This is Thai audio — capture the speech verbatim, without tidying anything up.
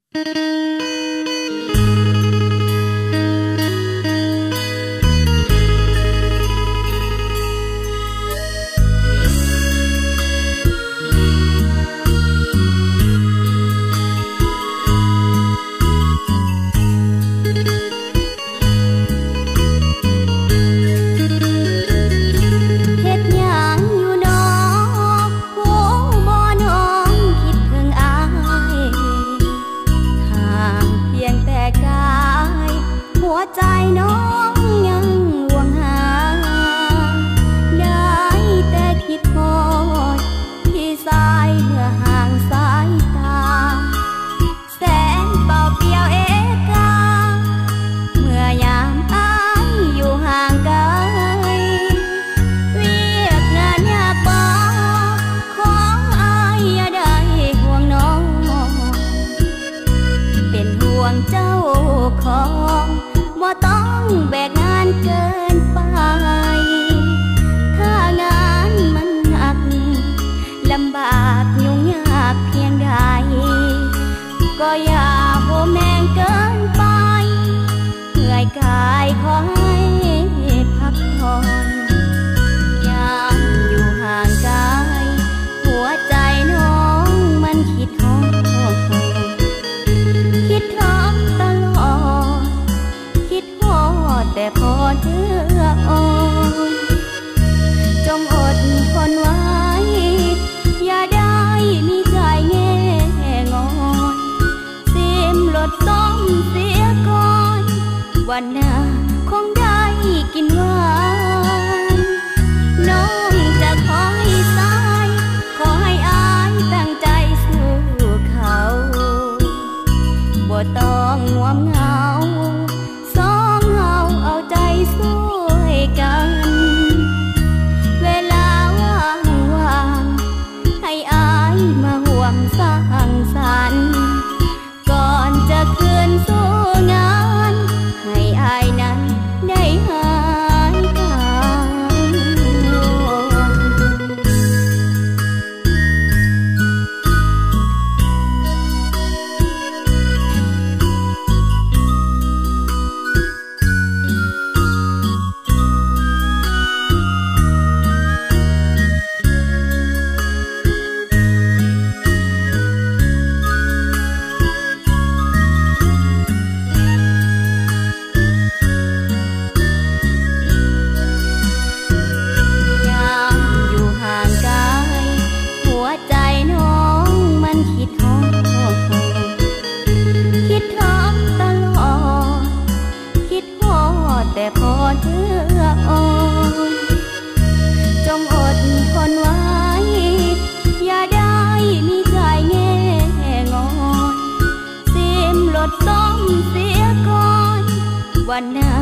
วันหน้าคงได้กินหวานน้องจะขอให้สายขอให้อายตั้งใจสู้เขาบ่ต้องง่วงเหงาสองเฮาเอาใจสู้กันเวลาว่างๆให้อายมาห่วงสร้างสรรค์ก่อนจะคืนสู่งานให้อายนั้นได้หายกังวลแต่พอเธออ่อนจงอดทนไว้อย่าได้มีใจแง่งอนซิมลดต้องเสียก่อนวันหน้า